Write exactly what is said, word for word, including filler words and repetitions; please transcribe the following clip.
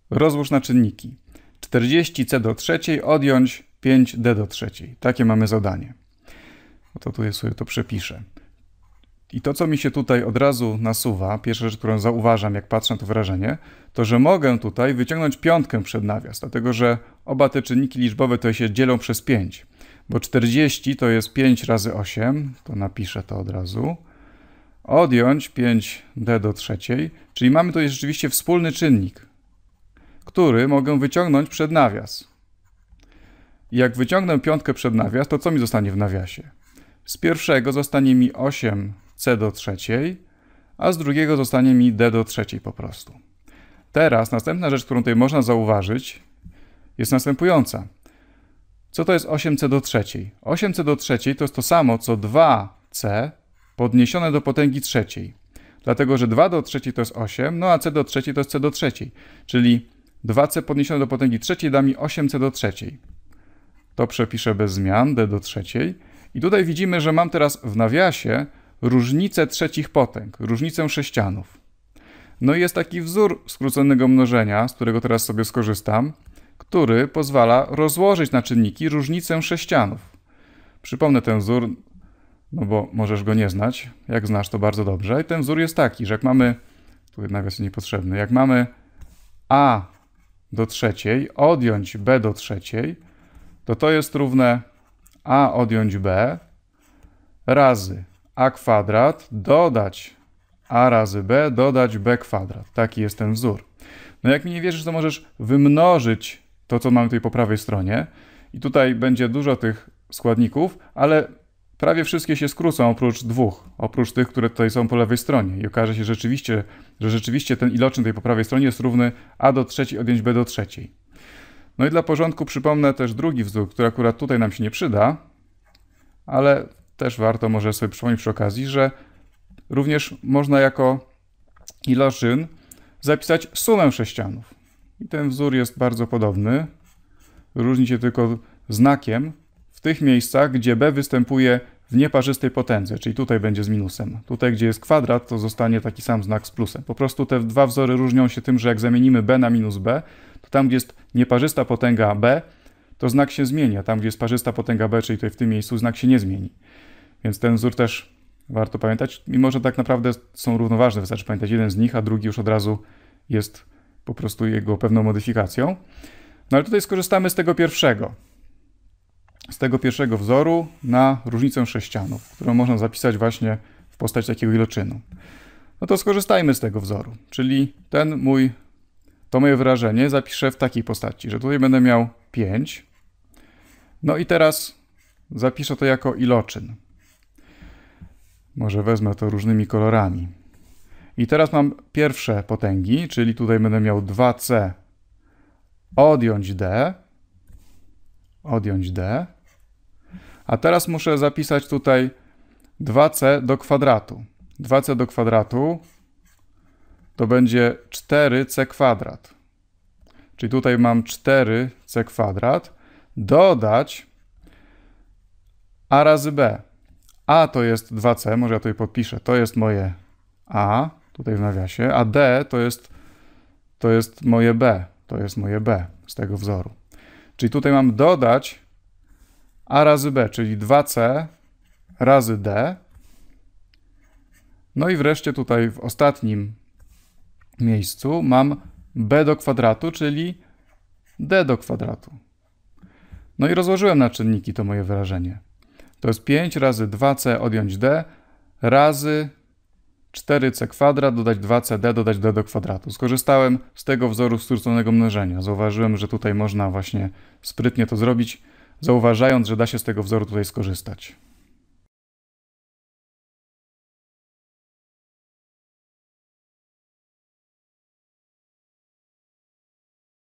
Rozłóż na czynniki. czterdzieści c do trzeciej odjąć pięć d do trzeciej. Takie mamy zadanie. No to tu sobie to przepiszę. I to, co mi się tutaj od razu nasuwa, pierwsza rzecz, którą zauważam, jak patrzę na to wyrażenie, to, że mogę tutaj wyciągnąć piątkę przed nawias, dlatego że oba te czynniki liczbowe to się dzielą przez pięć, bo czterdzieści to jest pięć razy osiem, to napiszę to od razu, odjąć pięć d do trzeciej, czyli mamy tutaj rzeczywiście wspólny czynnik, który mogę wyciągnąć przed nawias. I jak wyciągnę piątkę przed nawias, to co mi zostanie w nawiasie? Z pierwszego zostanie mi osiem c do trzeciej, a z drugiego zostanie mi d do trzeciej po prostu. Teraz następna rzecz, którą tutaj można zauważyć, jest następująca. Co to jest osiem c do trzeciej? osiem c do trzeciej to jest to samo, co dwa c podniesione do potęgi trzeciej. Dlatego, że dwa do trzeciej to jest osiem, no a c do trzeciej to jest c do trzeciej. Czyli dwa c podniesione do potęgi trzeciej da mi osiem c do trzeciej. To przepiszę bez zmian, d do trzeciej. I tutaj widzimy, że mam teraz w nawiasie różnicę trzecich potęg, różnicę sześcianów. No i jest taki wzór skróconego mnożenia, z którego teraz sobie skorzystam, który pozwala rozłożyć na czynniki różnicę sześcianów. Przypomnę ten wzór, no bo możesz go nie znać, jak znasz to bardzo dobrze. I ten wzór jest taki, że jak mamy, tu nawias jest niepotrzebny, jak mamy a do trzeciej odjąć b do trzeciej, to to jest równe a odjąć b razy a kwadrat dodać a razy b dodać b kwadrat. Taki jest ten wzór. No jak mi nie wierzysz, to możesz wymnożyć to, co mamy tutaj po prawej stronie. I tutaj będzie dużo tych składników, ale prawie wszystkie się skrócą oprócz dwóch, oprócz tych, które tutaj są po lewej stronie. I okaże się rzeczywiście, że rzeczywiście ten iloczyn tutaj po prawej stronie jest równy a do trzeciej odjąć b do trzeciej. No i dla porządku przypomnę też drugi wzór, który akurat tutaj nam się nie przyda, ale też warto może sobie przypomnieć przy okazji, że również można jako iloczyn zapisać sumę sześcianów. I ten wzór jest bardzo podobny. Różni się tylko znakiem w tych miejscach, gdzie b występuje w nieparzystej potędze, czyli tutaj będzie z minusem. Tutaj, gdzie jest kwadrat, to zostanie taki sam znak z plusem. Po prostu te dwa wzory różnią się tym, że jak zamienimy b na minus b, to tam, gdzie jest nieparzysta potęga b, to znak się zmieni, a tam, gdzie jest parzysta potęga b, czyli tutaj w tym miejscu, znak się nie zmieni. Więc ten wzór też warto pamiętać, mimo że tak naprawdę są równoważne, wystarczy pamiętać jeden z nich, a drugi już od razu jest po prostu jego pewną modyfikacją. No ale tutaj skorzystamy z tego pierwszego. Z tego pierwszego wzoru na różnicę sześcianów, którą można zapisać właśnie w postaci takiego iloczynu. No to skorzystajmy z tego wzoru, czyli ten mój, to moje wyrażenie zapiszę w takiej postaci, że tutaj będę miał pięć. No i teraz zapiszę to jako iloczyn. Może wezmę to różnymi kolorami. I teraz mam pierwsze potęgi, czyli tutaj będę miał dwa c odjąć d, odjąć d, a teraz muszę zapisać tutaj dwa c do kwadratu. dwa c do kwadratu to będzie cztery c kwadrat. Czyli tutaj mam cztery c kwadrat, dodać a razy b. A to jest dwa c, może ja tutaj podpiszę, to jest moje a, tutaj w nawiasie, a d to jest, to jest moje b, to jest moje b z tego wzoru. Czyli tutaj mam dodać a razy b, czyli dwa c razy d. No i wreszcie tutaj w ostatnim miejscu mam b do kwadratu, czyli d do kwadratu. No i rozłożyłem na czynniki to moje wyrażenie. To jest pięć razy dwa c odjąć d razy cztery c kwadrat dodać dwa c d dodać d do kwadratu. Skorzystałem z tego wzoru skróconego mnożenia. Zauważyłem, że tutaj można właśnie sprytnie to zrobić, zauważając, że da się z tego wzoru tutaj skorzystać.